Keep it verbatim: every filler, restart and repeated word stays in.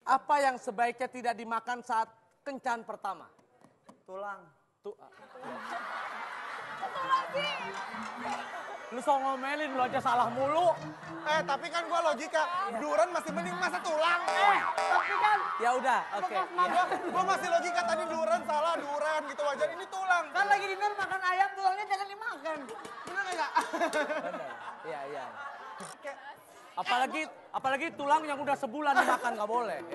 Apa yang sebaiknya tidak dimakan saat kencan pertama? Tulang. Tu Lu so ngomelin, lu aja salah mulu. Eh, tapi kan gua logika, duren masih mending masa tulang. Eh, tapi kan. Ya udah, oke. Okay, iya. Gua masih logika tadi duren salah, duren gitu wajar. Ini tulang. Kan lagi dinner makan ayam, tulangnya jangan dimakan. Bener nggak? Bener. Iya, iya. Apalagi apalagi tulang yang udah sebulan dimakan nggak boleh.